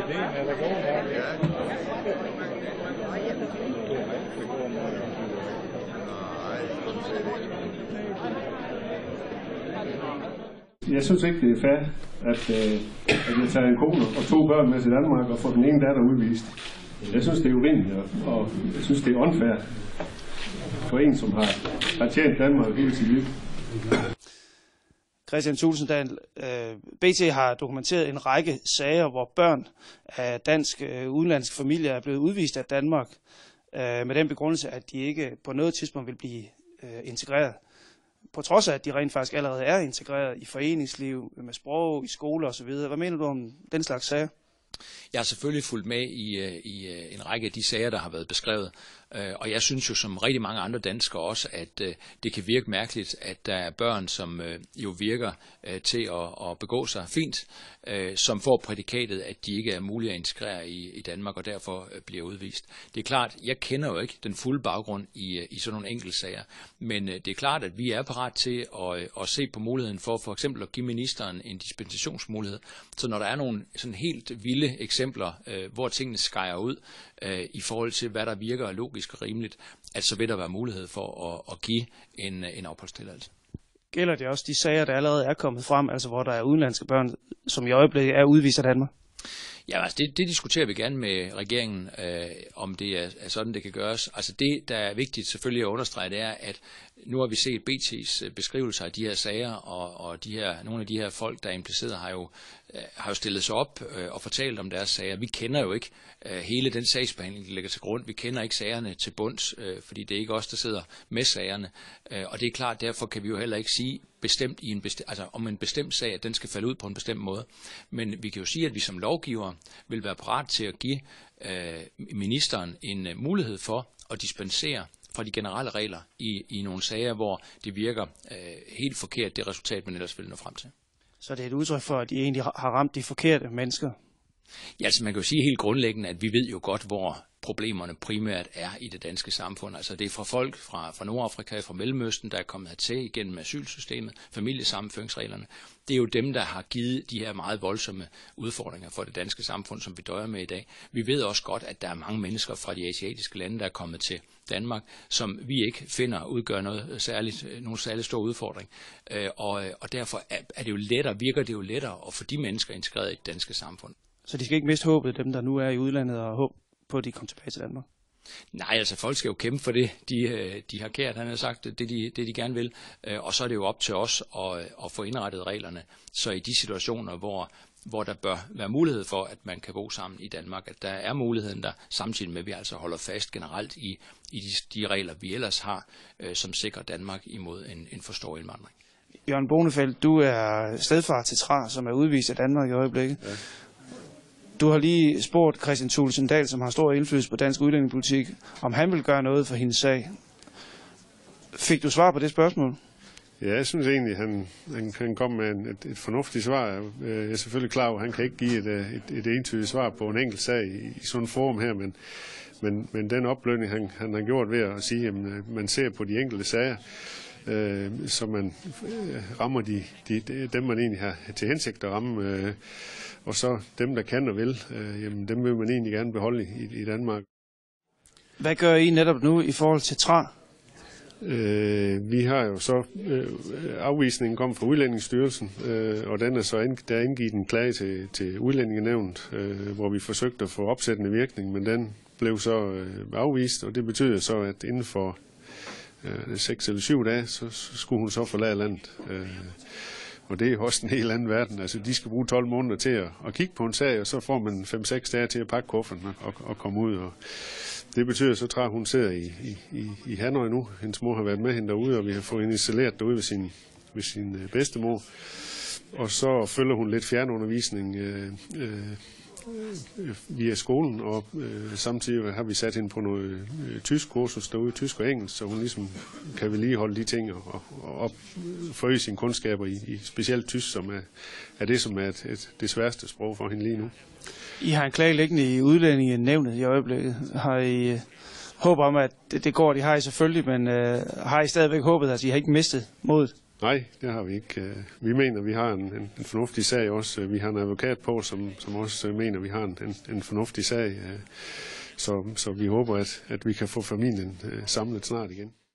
Jeg synes ikke, det er fair, at jeg tager en kone og 2 børn med til Danmark og får den ene datter udvist. Jeg synes, det er urimeligt, og jeg synes, det er unfair for en, som har tjent Danmark hele sit liv. Kristian Thulesen BT har dokumenteret en række sager, hvor børn af udenlandske familier er blevet udvist af Danmark med den begrundelse, at de ikke på noget tidspunkt vil blive integreret. På trods af, at de rent faktisk allerede er integreret i foreningsliv, med sprog, i skole osv. Hvad mener du om den slags sager? Jeg har selvfølgelig fulgt med i en række af de sager, der har været beskrevet, og jeg synes jo som rigtig mange andre danskere også, at det kan virke mærkeligt, at der er børn, som jo virker til at begå sig fint, som får prædikatet, at de ikke er mulige at integrere i Danmark, og derfor bliver udvist. Det er klart, jeg kender jo ikke den fulde baggrund i sådan nogle enkeltsager, men det er klart, at vi er parat til at se på muligheden for eksempel at give ministeren en dispensationsmulighed, så når der er nogle sådan helt vilde eksempler, hvor tingene skærer ud i forhold til, hvad der virker logisk og rimeligt, at så vil der være mulighed for at give en opholdstilladelse. Gælder det også de sager, der allerede er kommet frem, altså hvor der er udenlandske børn, som i øjeblikket er udvist af Danmark? Ja, altså det diskuterer vi gerne med regeringen, om det er sådan, det kan gøres. Altså det, der er vigtigt selvfølgelig at understrege, det er, at nu har vi set BT's beskrivelser af de her sager, og nogle af de her folk, der er impliceret, har jo stillet sig op og fortalt om deres sager. Vi kender jo ikke hele den sagsbehandling, der ligger til grund. Vi kender ikke sagerne til bunds, fordi det er ikke os, der sidder med sagerne. Og det er klart, derfor kan vi jo heller ikke sige bestemt om en bestemt sag, at den skal falde ud på en bestemt måde. Men vi kan jo sige, at vi som lovgiver vil være parat til at give ministeren en mulighed for at dispensere fra de generelle regler i nogle sager, hvor det virker helt forkert, det resultat, man ellers vil nå frem til. Så det er et udtryk for, at de egentlig har ramt de forkerte mennesker? Ja, altså man kan jo sige helt grundlæggende, at vi ved jo godt, hvor problemerne primært er i det danske samfund. Altså det er fra folk fra Nordafrika, fra Mellemøsten, der er kommet hertil igennem asylsystemet, familiesammenføringsreglerne. Det er jo dem, der har givet de her meget voldsomme udfordringer for det danske samfund, som vi døjer med i dag. Vi ved også godt, at der er mange mennesker fra de asiatiske lande, der er kommet til Danmark, som vi ikke finder udgør nogen særlig stor udfordring. Og derfor virker det jo lettere at få de mennesker integreret i det danske samfund. Så de skal ikke miste håbet, dem der nu er i udlandet, og håb på, at de kommer tilbage til Danmark? Nej, altså folk skal jo kæmpe for det, de har kært, han har sagt, det de gerne vil. Og så er det jo op til os at få indrettet reglerne, så i de situationer, hvor der bør være mulighed for, at man kan bo sammen i Danmark, at der er muligheden der, samtidig med, at vi altså holder fast generelt i de regler, vi ellers har, som sikrer Danmark imod en for stor indvandring. Jørgen Bonefelt, du er stedfar til Tra, som er udvist af Danmark i øjeblikket. Ja. Du har lige spurgt Kristian Thulesen Dahl, som har stor indflydelse på dansk udlændingepolitik, om han vil gøre noget for hendes sag. Fik du svar på det spørgsmål? Ja, jeg synes egentlig, han kom med et fornuftigt svar. Jeg er selvfølgelig klar over, at han kan ikke give et entydigt svar på en enkelt sag i sådan en forum her, men den opblødning, han har gjort ved at sige, at man ser på de enkelte sager, så man rammer dem, man egentlig har til hensigt at ramme, og så dem, der kan og vil, dem vil man egentlig gerne beholde i Danmark. Hvad gør I netop nu i forhold til Tra? Vi har jo så afvisningen kom fra Udlændingsstyrelsen, og den er så der indgivet en klage til Udlændingenævnet, hvor vi forsøgte at få opsættende virkning, men den blev så afvist, og det betyder så, at inden for 6 eller 7 dage, så skulle hun så forlade landet. Og det er jo også en helt anden verden. Altså, de skal bruge 12 måneder til at kigge på en sag, og så får man 5-6 dage til at pakke kufferten og komme ud. Og det betyder så, at hun sidder i Hanoi nu. Hendes mor har været med hende derude, og vi har fået hende installeret derude ved sin bedstemor. Og så følger hun lidt fjernundervisning via skolen, og samtidig har vi sat hende på noget tysk kursus derude, tysk og engelsk, så hun ligesom kan vedligeholde de ting og forøge sine kundskaber i specielt tysk, som er det, som er det sværeste sprog for hende lige nu. I har en klage liggende i Udlændingenævnet i øjeblikket. Har I håb om, at det går? Det har I selvfølgelig, men har I stadigvæk håbet? Altså, I har ikke mistet modet? Nej, det har vi ikke. Vi mener, vi har en fornuftig sag også. Vi har en advokat på, som også mener, vi har en fornuftig sag. Så vi håber, at vi kan få familien samlet snart igen.